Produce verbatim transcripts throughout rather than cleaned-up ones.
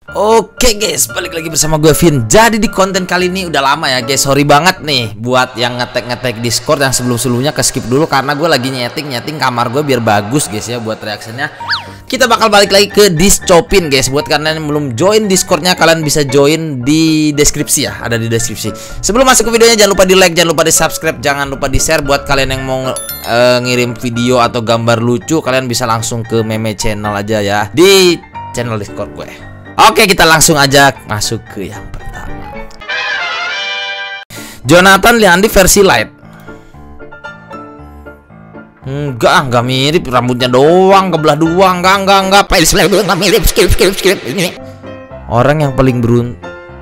Oke guys, balik lagi bersama gue Vin. Jadi di konten kali ini udah lama ya guys. Sorry banget nih buat yang ngetek-ngetek Discord yang sebelum-sebelumnya, ke skip dulu karena gue lagi nyeting-nyeting kamar gue biar bagus guys ya buat reaksinya. Kita bakal balik lagi ke Discopin guys. Buat kalian yang belum join Discordnya, kalian bisa join di deskripsi ya, ada di deskripsi. Sebelum masuk ke videonya, jangan lupa di like, jangan lupa di subscribe, jangan lupa di share. Buat kalian yang mau uh, ngirim video atau gambar lucu, kalian bisa langsung ke meme channel aja ya, di channel Discord gue. Oke, kita langsung aja masuk ke yang pertama. Jonathan Liandi versi light. Enggak, enggak mirip, rambutnya doang, kebelah dua, enggak, enggak, enggak, face level enggak mirip, skip, skip, skip. Ini orang yang paling beruntung.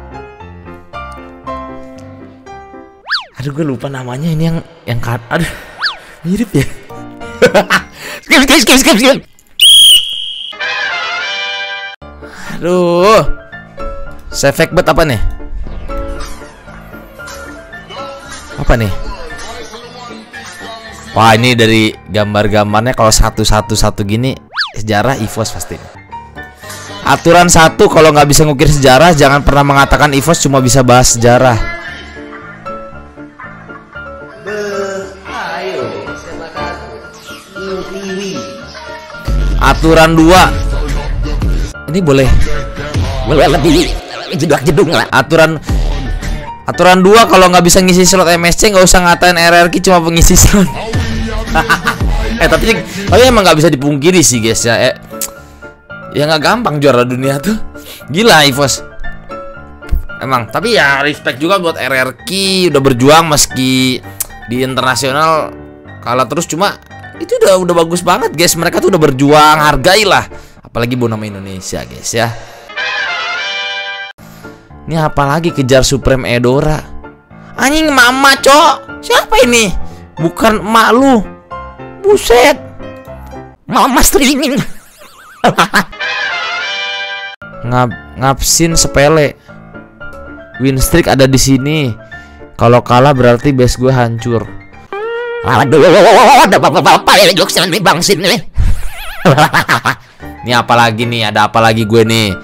Aduh, gue lupa namanya ini yang yang kan, aduh, mirip ya. Skip, skip, skip, skip, skip. Aduh, sefek bet apa nih? Apa nih? Wah, ini dari gambar-gambarnya kalau satu-satu-satu gini sejarah E V O S pasti. Aturan satu, kalau nggak bisa ngukir sejarah, jangan pernah mengatakan E V O S cuma bisa bahas sejarah. Aturan dua, ini boleh boleh lebih jeduk-jeduk lah. Aturan aturan dua, kalau nggak bisa ngisi slot M S C nggak usah ngatain R R Q cuma pengisi slot. eh tapi tapi emang nggak bisa dipungkiri sih guys ya. Eh, ya nggak gampang juara dunia tuh, gila E V O S. Emang, tapi ya respect juga buat R R Q, udah berjuang meski di internasional kalah terus, cuma itu udah udah bagus banget guys. Mereka tuh udah berjuang, hargailah. Apalagi bawa nama Indonesia guys ya. Ini apalagi kejar Supreme Edora. Anjing, mama cok. Siapa ini? Bukan emak lu. Buset. Mama streaming. Ngap ngapsin sepele. Win streak ada di sini. Kalau kalah berarti base gue hancur. Aduh, ada bapak-bapak ya jokes yang dibangsin nih. Ini apa lagi nih? Ada apa lagi gue nih?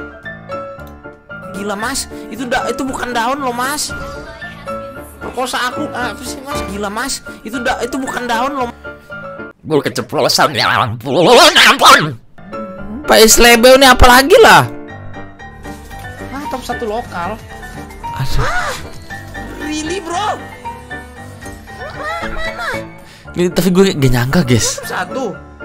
Gila mas, itu da itu bukan daun loh mas. Kosa aku apa sih mas? Gila mas, itu da itu bukan daun loh. Gue keceplosan ya ampun, ampun. Pak Islebel ini apa lagi lah? Ah, top satu lokal. Aduh. Ah, really bro? Mana? Ini tapi gue gak nyangka guys. Top satu.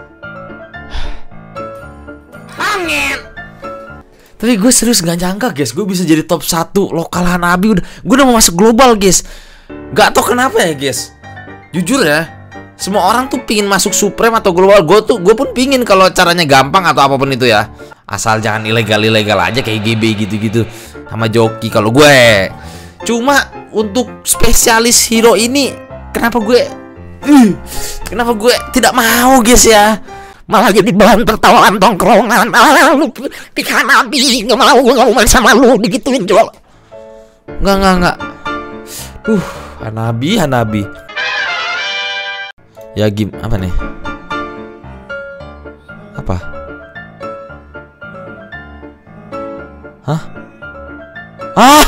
Angin. Tapi gue serius gak nyangka guys, gue bisa jadi top satu lokal Hanabi. Udah, gue udah mau masuk global guys. Gak tau kenapa ya guys. Jujur ya, semua orang tuh pingin masuk Supreme atau global. Gue tuh, gue pun pingin kalau caranya gampang atau apapun itu ya. Asal jangan ilegal-ilegal aja kayak G B gitu-gitu sama joki kalau gue. Cuma untuk spesialis hero ini, kenapa gue uh, Kenapa gue tidak mau guys ya. Malah jadi bahan tertawaan tongkrongan. Malah lu pikir Nabi, nggak mau, nggak mau main sama lu, digituin jual. Nggak, nggak, nggak. Uh, Hanabi, Hanabi. Ya gim, apa nih? Apa? Hah? Ah!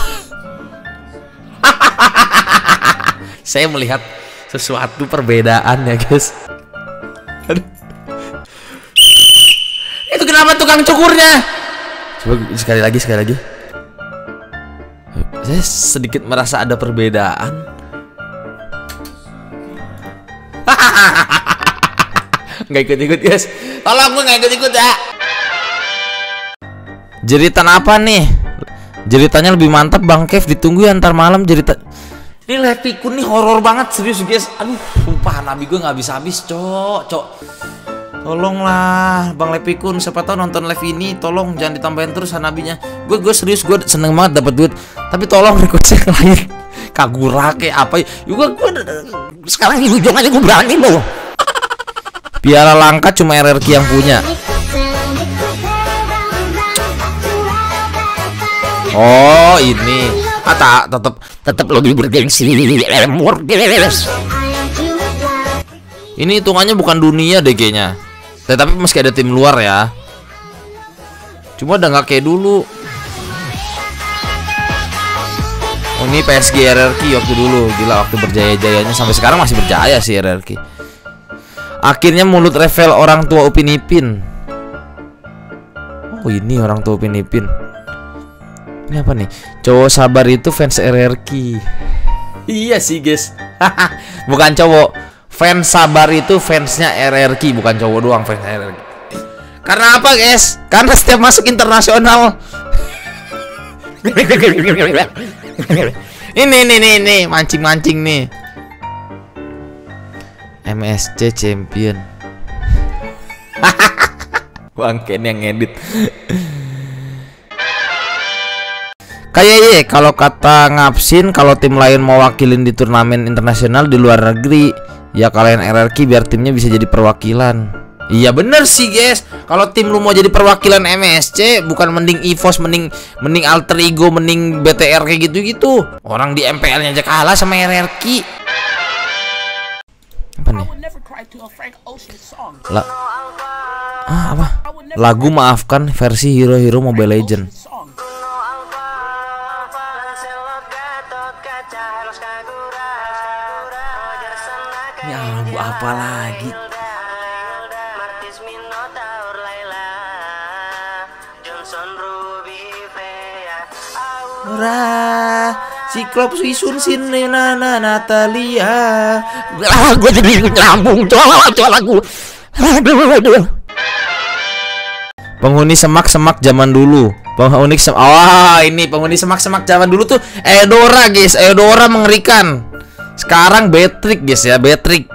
Saya melihat sesuatu perbedaan ya guys. Aduh. Itu kenapa tukang cukurnya? Coba sekali lagi, sekali lagi. Saya sedikit merasa ada perbedaan. Nggak ikut-ikut guys. Tolong gue nggak ikut-ikut ya. Jeritan apa nih? Jeritannya lebih mantap Bang Kev. Ditunggu ya ntar malam jerita. Ini live pikun nih horor banget serius guys. Aduh, sumpah Nabi gue nggak habis-habis cok, cok. Tolonglah Bang Lepikun, siapa tahu nonton live ini, tolong jangan ditambahin terus Hanabinya. Gue gue serius, gue seneng banget dapat duit. Tapi tolong requestnya ke lain. Kagura kayak apa? Juga gue sekarang ini ujung aja gue berani loh. Piala langka cuma R R Q yang punya. Oh ini, ah tak tetap tetap lebih bergengsi. Ini hitungannya bukan dunia deh kayaknya. Tetapi meski ada tim luar ya. Cuma udah nggak kayak dulu. Oh, ini P S G R R Q waktu dulu. Gila, waktu berjaya-jayanya. Sampai sekarang masih berjaya sih R R Q. Akhirnya mulut revel orang tua Upin Ipin. Oh, ini orang tua Upin Ipin. Ini apa nih? Cowok sabar itu fans R R Q. Iya sih guys. Bukan cowok. Fans sabar itu fansnya R R Q, bukan cowok doang fans R R Q. Karena apa guys? Karena setiap masuk internasional. Ini nih nih nih mancing-mancing nih. M S C champion. Bang Ken yang ngedit. Kayak ye, kalau kata Ngapsin, kalau tim lain mau wakilin di turnamen internasional di luar negeri, ya kalian R R Q biar timnya bisa jadi perwakilan. Iya bener sih guys. Kalau tim lu mau jadi perwakilan M S C, bukan mending EVOS, mending mending Alter Ego, mending B T R kayak gitu-gitu. Orang di M P L-nya aja kalah sama R R Q. Apa nih? La ah, apa? Lagu Maafkan versi Hero Hero Mobile Legend. Ini lagu apa lagi? Ora Cyclops Wisun Sinena Natalia. Ah, gue jadi nyambung coba lagu. Aduh, aduh. Penghuni semak-semak zaman dulu. Penghuni semak. Oh, ini penghuni semak-semak zaman dulu tuh Eudora, guys. Eudora mengerikan. Sekarang Betrick, guys ya, Betrick.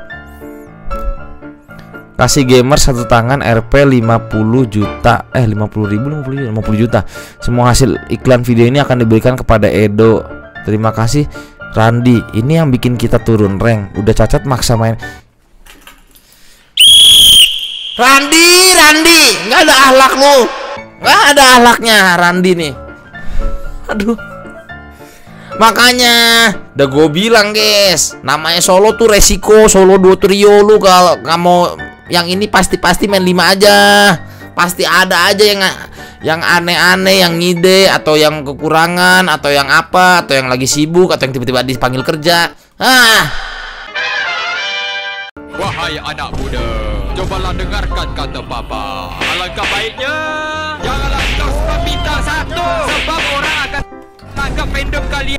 Kasih gamer satu tangan R P lima puluh juta. Eh lima puluh ribu, lima puluh juta. Semua hasil iklan video ini akan diberikan kepada Edo. Terima kasih Randi. Ini yang bikin kita turun rank. Udah cacat maksa main. Randi, Randi, nggak ada ahlak lu. Nggak ada ahlaknya Randi nih. Aduh. Makanya udah gue bilang guys, namanya solo tuh resiko. Solo duo trio, lu kalau nggak mau yang ini pasti-pasti main lima aja. Pasti ada aja yang yang aneh-aneh, yang ngide, atau yang kekurangan, atau yang apa, atau yang lagi sibuk, atau yang tiba-tiba dipanggil kerja. Ah. Wahai anak muda, cobalah dengarkan kata papa. Alangkah baiknya janganlah kau suka bintang satu, sebab orang akan anggap fandom kalian.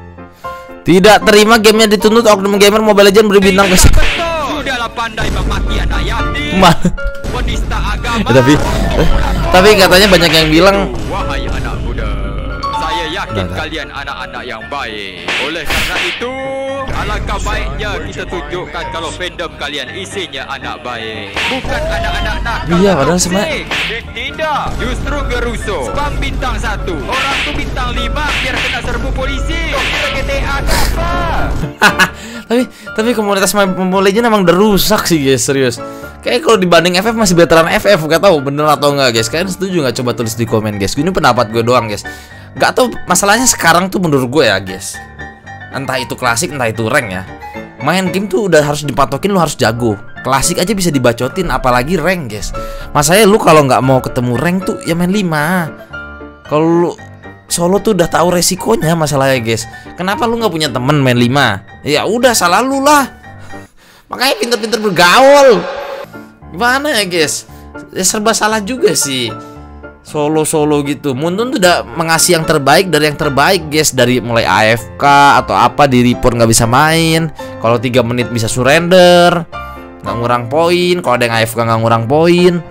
Tidak terima gamenya dituntut. Oknum gamer Mobile Legends beri bintang ke sudahlah pandai memaki anak yatim, penista agama. Ya, tapi eh, tapi katanya banyak yang bilang, wahai anak muda, saya yakin nah, kalian anak-anak yang baik. Oleh karena itu, alangkah baiknya kita tunjukkan kalau fandom kalian isinya anak baik, bukan anak-anak nakal. Iya, padahal sebenarnya tidak, justru geruso. Spam bintang satu, orang tuh bintang lima biar kena serbu polisi. Kok kita G T A apa? Tapi tapi komunitas Mobile Legends emang udah rusak sih guys, serius. Kayak kalau dibanding F F masih betteran F F. Gak tahu bener atau enggak guys. Kalian setuju nggak? Coba tulis di komen guys. Ini pendapat gue doang guys. Gak tahu, masalahnya sekarang tuh menurut gue ya guys, entah itu klasik entah itu rank ya, main game tuh udah harus dipatokin, lu harus jago. Klasik aja bisa dibacotin, apalagi rank guys. Masanya lu kalau nggak mau ketemu rank tuh ya main lima. Kalau lu solo tuh udah tahu resikonya masalahnya guys. Kenapa lu nggak punya temen main lima? Ya udah, salah lu lah. Makanya pinter-pinter bergaul. Gimana ya guys? Ya serba salah juga sih. Solo-solo gitu. Muntun tuh udah mengasih yang terbaik dari yang terbaik guys. Dari mulai A F K atau apa, di report nggak bisa main. Kalau tiga menit bisa surrender, nggak ngurang poin. Kalau ada yang A F K nggak ngurang poin.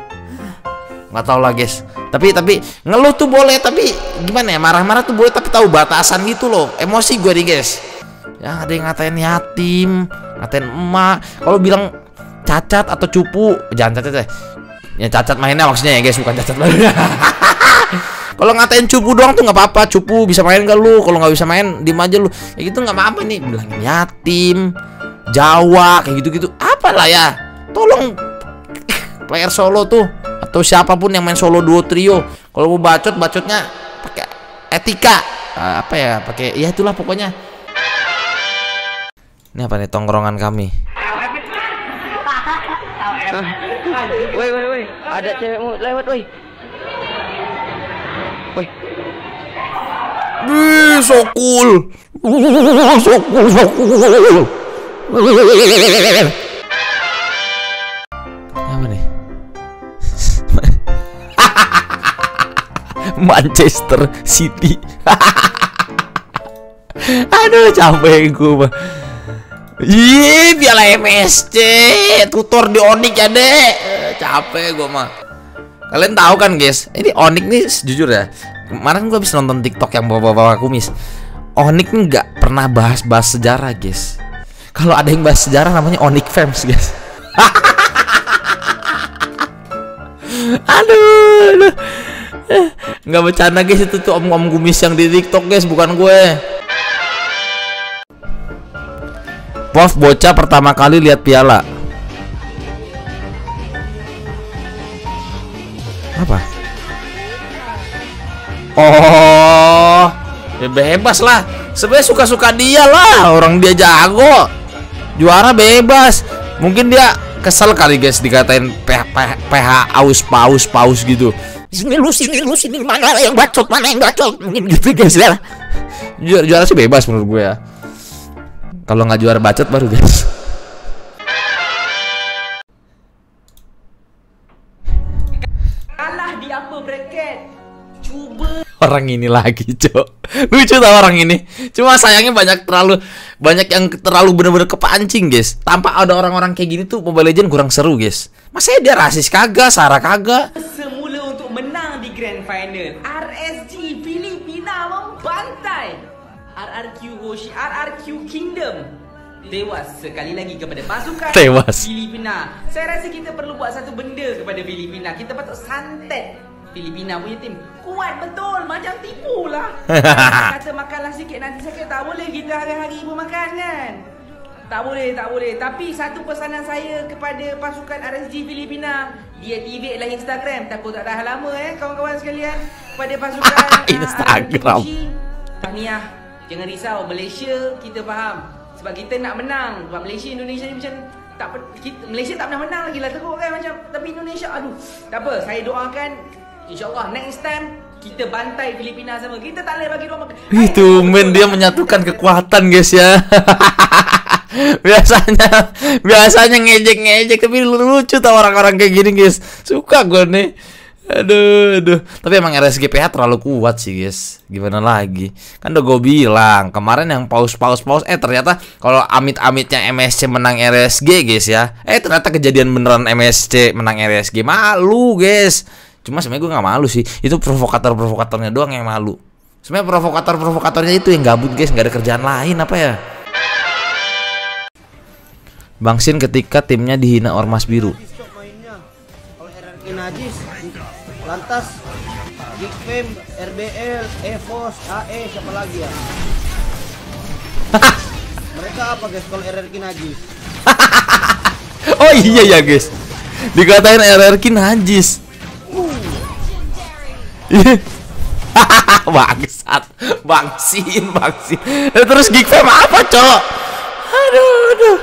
Nggak tau lah guys. Tapi tapi ngeluh tuh boleh, tapi gimana ya, marah-marah tuh boleh, tapi tahu batasan gitu loh. Emosi gue nih guys. Ya ada yang ngatain yatim, ngatain emak. Kalau bilang cacat atau cupu, jangan cacat ya. Ya cacat mainnya maksudnya ya guys, bukan cacat mainnya. Kalau ngatain cupu doang tuh nggak apa-apa. Cupu bisa main gak lu? Kalau nggak bisa main diem aja lu. Ya gitu nggak apa-apa nih. Bilangin yatim, Jawa kayak gitu-gitu. Apalah ya. Tolong player solo tuh atau siapapun yang main solo duo trio, kalau mau bacot, bacotnya pakai etika. Uh, apa ya? Pakai ya itulah pokoknya. Ini apa nih, tongkrongan kami. Woi woi woi, ada cewekmu lewat woi. Wih, so cool. So cool, so cool. Apa nih? Manchester City. Aduh, capek gue. Ih, piala M S C, tutor di Onyx ya, Dek. Capek gue mah. Kalian tahu kan, guys? Ini Onyx nih, jujur ya. Kemarin gue habis nonton TikTok yang bawa-bawa kumis. Onyx nih nggak pernah bahas-bahas sejarah, guys. Kalau ada yang bahas sejarah namanya Onyx Fans, guys. Aduh, aduh. Nggak bercanda, guys. Itu tuh om-om kumis yang di TikTok, guys, bukan gue. Wolf bocah pertama kali lihat piala. Apa? Oh, ya bebas lah. Sebenarnya suka-suka dia lah. Orang dia jago, juara bebas. Mungkin dia kesel kali, guys, dikatain P H aus paus paus gitu. Sini lu sini lu sini, mana yang bacot, mana yang bacot, mungkin gitu, guys ya. Juara, juara sih bebas menurut gue ya. Kalau nggak juara bacot baru, guys. Kalah di upper bracket. Cuba. Orang ini lagi, Cok. Lucu tau orang ini. Cuma sayangnya banyak terlalu banyak yang terlalu bener-bener kepancing, guys. Tanpa ada orang-orang kayak gini tuh Mobile Legends kurang seru, guys. Masa dia rasis kagak, Sarah kagak. Semula untuk menang di Grand Final, R S G Filipina membantai R R Q Hoshi, R R Q Kingdom. Tewas sekali lagi kepada pasukan Tewas. Filipina. Saya rasa kita perlu buat satu benda kepada Filipina. Kita patut santet Filipina punya tim. Kuat betul, macam tipu lah. Kata makanlah sikit, nanti saya kata tak boleh kita hari-hari ibu makan kan. Tak boleh, tak boleh. Tapi satu pesanan saya kepada pasukan R S G Filipina, deactivate lah Instagram. Takut tak dah lama eh kawan-kawan sekalian. Kepada pasukan Instagram. Tahniah. Jangan risau, Malaysia kita faham. Sebab kita nak menang. Sebab Malaysia, Indonesia ni macam tak, kita, Malaysia tak pernah menang lagi lah, teruk kan macam. Tapi Indonesia, aduh, tak apa. Saya doakan InsyaAllah next time kita bantai Filipina sama. Kita tak boleh bagi ruang. Itu men dia menyatukan kekuatan, guys ya. Biasanya Biasanya ngejek-ngejek, tapi lucu tau orang-orang kayak gini, guys. Suka gue nih. Aduh, aduh. Tapi emang R S G P H terlalu kuat sih, guys. Gimana lagi? Kan udah gue bilang kemarin yang paus-paus-paus. Eh ternyata kalau amit-amitnya M S C menang R S G, guys ya. Eh ternyata kejadian beneran M S C menang R S G. Malu, guys. Cuma sebenarnya gue gak malu sih. Itu provokator-provokatornya doang yang malu. Sebenarnya provokator-provokatornya itu yang gabut, guys. Gak ada kerjaan lain apa ya. Bang Sin ketika timnya dihina Ormas Biru. Najis, lantas Geekfam, R B L, Evos, A E, siapa lagi ya? Mereka apa, guys, kalau R R Q najis? Oh iya ya, guys. Dikatain R R Q najis. Bangsat, bangsin, bangsin. Terus Geekfam apa, Cok? Aduh, aduh.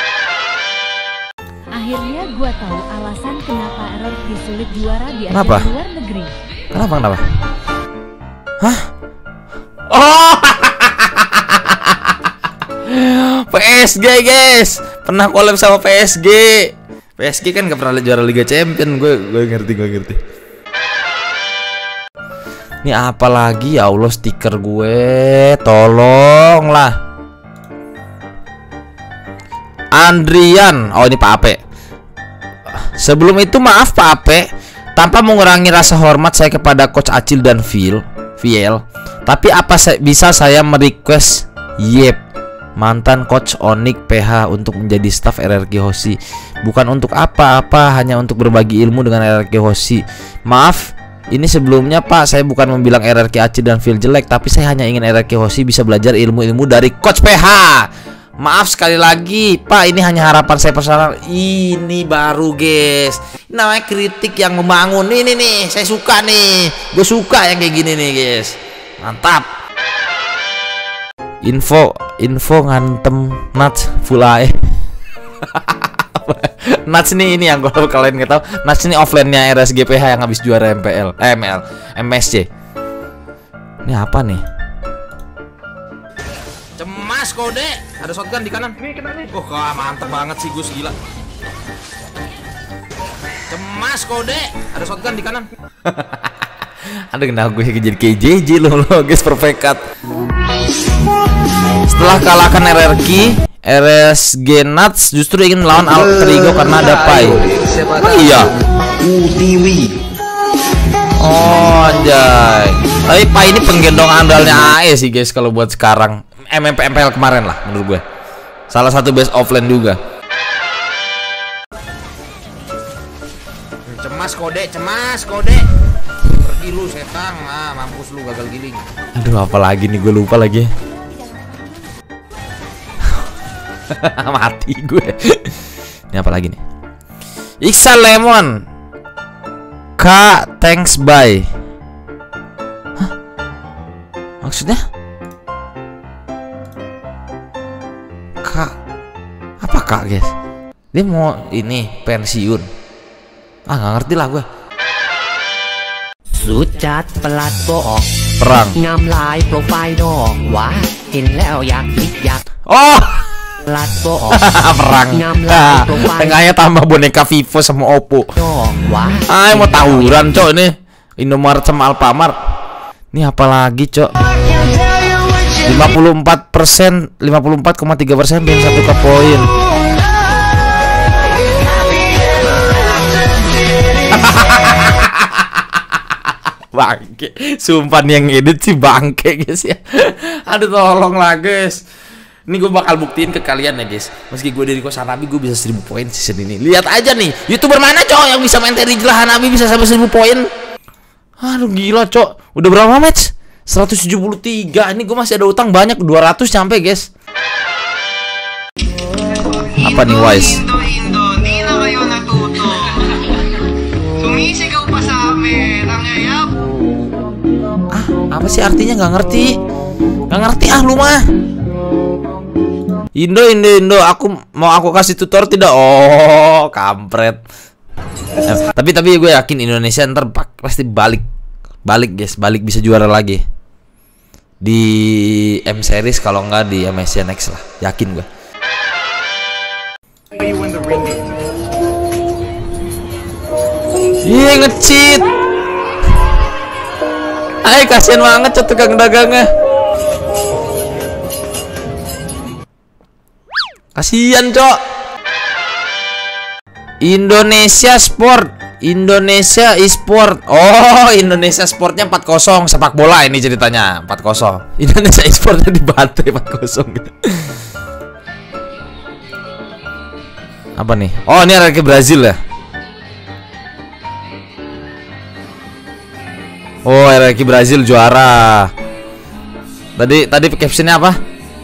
Akhirnya gua tahu alasan kenapa R R Q sulit juara di Kenapa? ajang luar negeri. Kenapa, kenapa? Hah? Oh! P S G, guys. Pernah collab sama P S G. P S G kan gak pernah juara Liga Champion. Gue gue ngerti, gue ngerti. Ini apa lagi, ya Allah, stiker gue. Tolonglah. Andrian. Oh, ini Pak Ape. Sebelum itu maaf Pak Ape, tanpa mengurangi rasa hormat saya kepada Coach Acil dan Phil, Viel. Tapi apa sa bisa saya merequest Yep, mantan Coach Onyx P H untuk menjadi staff R R Q Hoshi? Bukan untuk apa-apa, hanya untuk berbagi ilmu dengan R R Q Hoshi. Maaf, ini sebelumnya Pak, saya bukan membilang R R Q Acil dan Phil jelek, tapi saya hanya ingin R R Q Hoshi bisa belajar ilmu-ilmu dari Coach P H. Maaf sekali lagi Pak, ini hanya harapan saya personal. Ini baru, guys, ini namanya kritik yang membangun. Ini nih, saya suka nih. Gue suka yang kayak gini nih, guys. Mantap. Info Info ngantem Nats full A E. Nats nih, ini yang kalau kalian nggak tahu, Nats ini offline-nya R S G P H yang habis juara M P L, eh, M L, M S C. Ini apa nih? Cemas kode. Ada shotgun di kanan. Nih kena nih. Oh, mantep banget sih Gus, gila. Cemas kode. Ada shotgun di kanan. Ada kenapa gue jadi kayak J J loh, lo guys, perfect cut. Setelah kalahkan R R Q, R S G Nuts justru ingin melawan Alter Ego karena ada Pai. Oh iya. Oh anjay. Tapi Pai ini penggendong andalnya A E sih guys kalau buat sekarang. M M P M P L kemarin lah menurut gue. Salah satu best offline juga. Cemas kode, cemas kode. Pergi lu setan, ah mampus lu, gagal giling. Aduh, apa lagi nih, gue lupa lagi. Mati gue. Ini apa lagi nih? Iksa Lemon. Kak, thanks bye. Hah? Maksudnya? Kak, apa kak guys? Dia mau ini pensiun. Ah nggak ngerti lah gue. สุดจัดประหลัดบอก Perang งามลายโปรไฟล์ดอกว่าเห็นแล้วอยากคิดอยาก Oh ประหลัดบอก perang. Ah, tengahnya tambah boneka Vivo sama Oppo. ดอกว่า Ah mau tawuran cok ini. Indomaret sama Alfamart. Ini apa lagi cok? lima puluh empat persen, lima puluh empat koma tiga persen bin satu ke poin. Bangke, sumpah nih yang edit sih bangke guys ya. Aduh tolong lah guys. Ini gue bakal buktiin ke kalian ya guys. Meski gue dari kosan Nabi, gue bisa seribu poin season ini. Lihat aja nih, youtuber mana cok yang bisa main Terry Jelahan Nabi bisa sampai seribu poin. Aduh gila cok. Udah berapa match? seratus tujuh puluh tiga. Ini gue masih ada utang banyak, dua ratus sampai guys. Apa nih Wise? Ah, apa sih artinya? Nggak ngerti. Nggak ngerti ah lu mah. Indo, Indo, Indo. Aku mau aku kasih tutor tidak? Oh, kampret. Eh, tapi tapi gue yakin Indonesia ntar pasti balik, balik guys, balik bisa juara lagi di M Series kalau nggak di M S C Next lah, yakin gue. Iya nge-cheat. Ay kasihan banget cok tukang dagangnya. Kasihan cok. Indonesia Sport, Indonesia e-sport. Oh, Indonesia Sportnya empat kosong sepak bola ini ceritanya. empat kosong. Indonesia e-sportnya dibantai empat kosong gitu. Apa nih? Oh, ini R R Q Brazil ya. Oh, R R Q Brazil juara. Tadi tadi captionnya apa?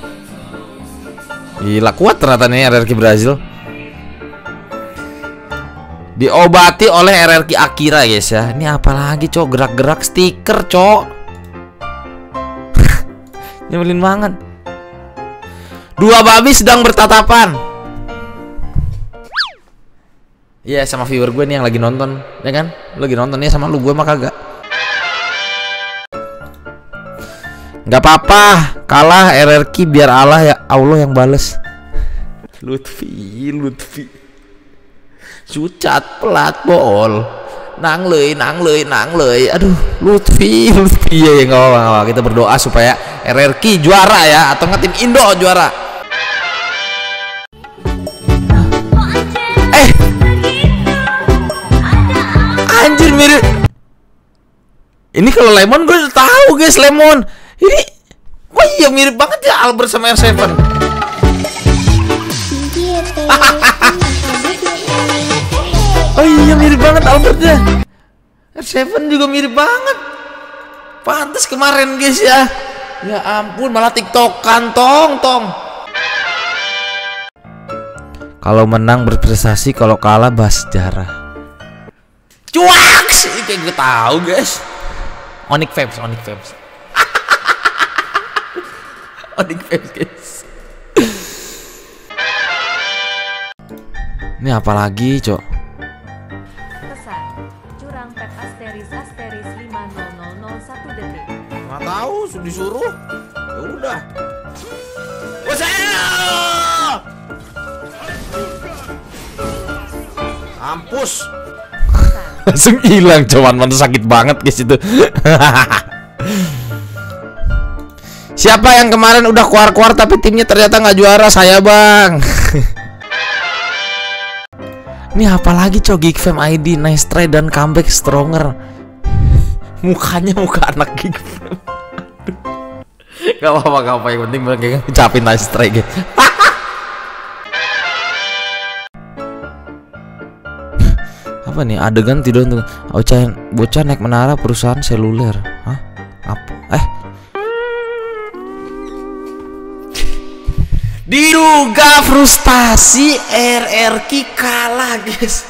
Gila kuat ternyata nih R R Q Brazil. Diobati oleh R R Q Akira guys ya. Ini apa lagi cok? Gerak-gerak stiker cok. Nyebelin banget. Dua babi sedang bertatapan. Iya yeah, sama viewer gue nih yang lagi nonton, ya kan? Lu lagi nonton ya sama lu, gue mah kagak. Gak apa-apa, kalah R R Q biar Allah ya Allah yang bales. Lutfi, Lutfi. Sucat pelat bol. Nang leuy, nang leuy, nang leuy. Aduh, Lutfi, Lutfi ya enggak apa-apa. Kita berdoa supaya R R Q juara ya, atau nggak tim Indo juara. Eh. Anjir mirip. Ini kalau Lemon gue udah tahu guys, Lemon. Ini, wah iya mirip banget ya Albert sama R tujuh. Oh iya mirip banget Albertnya. R tujuh juga mirip banget. Pantes kemarin guys ya. Ya ampun malah TikTokan tong tong. Kalau menang berprestasi, kalau kalah bahas sejarah. Cuak sih kayak gue tahu guys. Onyx Fabs, Onyx Fabs. Onyx Fabs guys. Ini apa lagi cok? Pesan, curang pet asteris asteris lima nol nol nol satu detik. Nggak tahu, disuruh. Ya udah. Mampus. Langsung hilang cuman, mana sakit banget guys itu. Siapa yang kemarin udah keluar-keluar tapi timnya ternyata nggak juara? Saya bang. Ini apalagi cok, Geekfam I D, nice try dan comeback stronger. Mukanya muka anak Geekfam. Gak apa-apa, gak apa, yang penting mereka ngucapin nice try gitu. Apa nih adegan tidur tuh? Bocah bocah naik menara perusahaan seluler. Hah? Apa? Eh? Diduga frustasi R R Q kalah guys.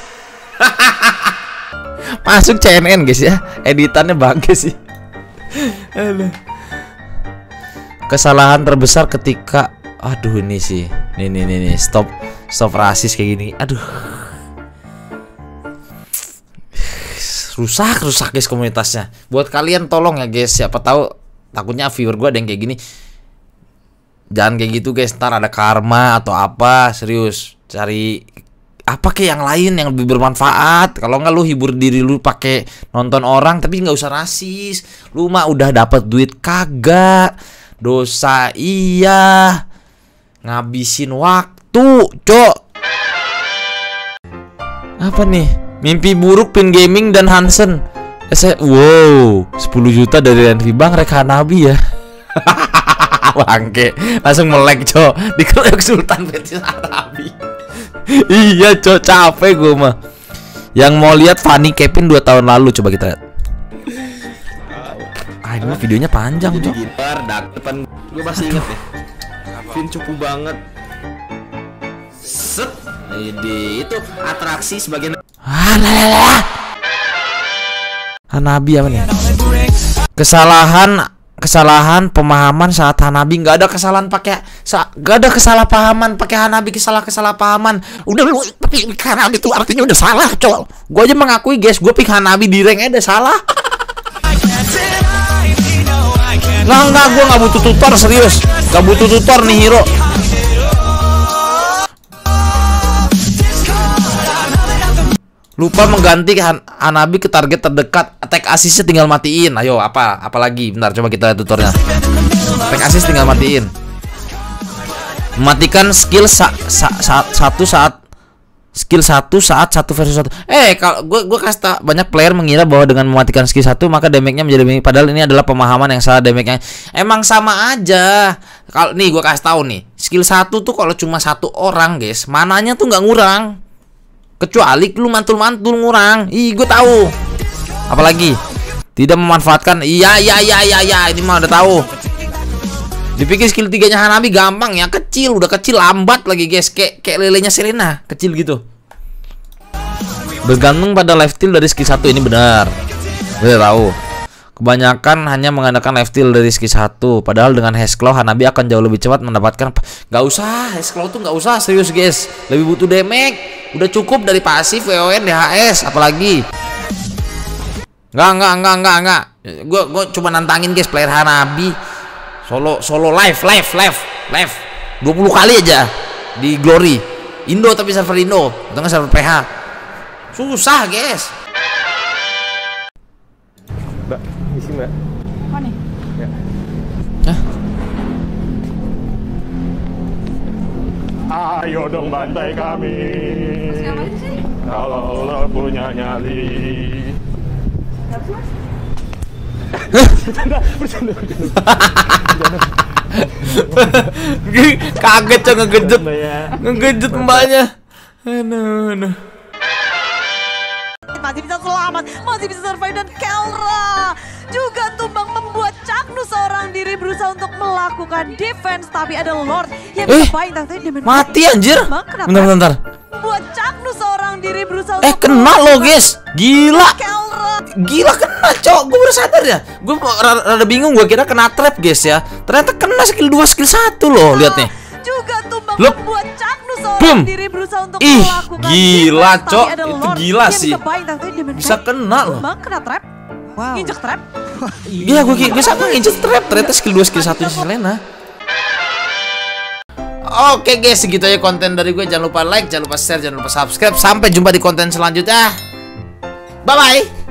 Masuk C N N guys ya. Editannya bagus sih. Aduh. Kesalahan terbesar ketika, aduh ini sih, nih nih nih, nih. stop stop rasis kayak gini, aduh, rusak rusak guys komunitasnya. Buat kalian tolong ya guys, siapa tahu takutnya viewer gue ada yang kayak gini, jangan kayak gitu guys, ntar ada karma atau apa, serius cari apa kayak yang lain yang lebih bermanfaat. Kalau nggak lu hibur diri lu pakai nonton orang, tapi nggak usah rasis. Lu mah udah dapat duit kagak. Dosa iya, ngabisin waktu, cok. Apa nih? Mimpi buruk Pin Gaming dan Hansen. Saya wow, sepuluh juta dari Envy Bang Rek Hanabi ya. Bangke, langsung melek, cok. Dikeroyok Sultan versi Hanabi. Iya, cok, capek gue mah. Yang mau lihat Fanny Kevin dua tahun lalu, coba kita lihat. Ah, ini videonya panjang, cok. Gitar depan gue masih inget ya. Vin cupu banget. Set. Ini itu atraksi sebagian. Ah, lah. Hanabi apa nih? Kesalahan kesalahan pemahaman saat Hanabi. Nggak ada kesalahan pakai nggak ada kesalahpahaman pakai Hanabi, kesalah kesalahpahaman. Udah lu tapi Hanabi itu artinya udah salah, cok. Gue aja mengakui guys, gue pick Hanabi di rank udah salah. Nggak, nggak, gue nggak butuh tutor, serius. Nggak butuh tutor nih hero. Lupa mengganti Han Hanabi ke target terdekat. Attack assist tinggal matiin. Ayo, apa? Apalagi? Bentar, coba kita lihat tutornya. Attack assist tinggal matiin. Mematikan skill sa sa sa satu saat skill satu saat satu versus satu. Eh, kalau gue gue kasih tak, banyak player mengira bahwa dengan mematikan skill satu maka damage-nya menjadi damage. Padahal ini adalah pemahaman yang salah, damage-nya emang sama aja. Kalau nih gue kasih tahu nih, skill satu tuh kalau cuma satu orang, guys, mananya tuh nggak ngurang. Kecuali lu mantul-mantul ngurang. Ih, gue tahu. Apalagi tidak memanfaatkan. Iya, iya, iya, iya, iya, ini mah udah tahu. Dipikir skill tiganya Hanabi gampang ya, kecil, udah kecil, lambat lagi guys, kayak kayak lelenya Serena, kecil gitu. Bergantung pada lifesteal dari skill satu, ini benar. Udah tahu. Kebanyakan hanya mengandalkan lifesteal dari skill satu, padahal dengan Hexclaw Hanabi akan jauh lebih cepat mendapatkan. Gak usah, Hexclaw tuh gak usah, serius guys. Lebih butuh damage, udah cukup dari pasif W O N D H S, apalagi. Enggak, enggak, enggak, enggak, enggak. Gue gue cuma nantangin guys player Hanabi. Solo solo live live live live dua puluh kali aja di Glory Indo, tapi server Indo atau nggak server P H. Susah guys. Mbak, isi mbak. Mana? Ya. Hah? Ayo dong bantai kami. Kalau lo punya nyali. Kaget cok, ngegejet ngegejet mbaknya. Aduh, aduh. Masih bisa selamat, masih bisa survive, dan Kelra juga tumbang membuat Cagnus seorang diri berusaha untuk melakukan defense, tapi ada Lord yang eh, bisa buying. mati anjir. Bentar, bentar, bentar. Membuat Cagnus seorang diri berusaha Eh, untuk kena lo guys. Gila. Kelra. Gila kena, cok. Gue baru sadar ya. Gue rada bingung, gue kira kena trap guys ya. Ternyata kena skill dua skill satu loh, lihat nih. Juga tumbang Loh. membuat Cagnus seorang Boom. diri berusaha untuk Ih, melakukan gila, defense, Cok. tapi ada Itu Lord gila yang sih. Bisa, buying, Bisa kena loh. Tumbang kena trap. Wow. Injek trap. Iya, gue gue sama nginjek trap. Ternyata skill dua skill satu Selena. Oke guys, segitu aja konten dari gue. Jangan lupa like, jangan lupa share, jangan lupa subscribe. Sampai jumpa di konten selanjutnya. Bye bye.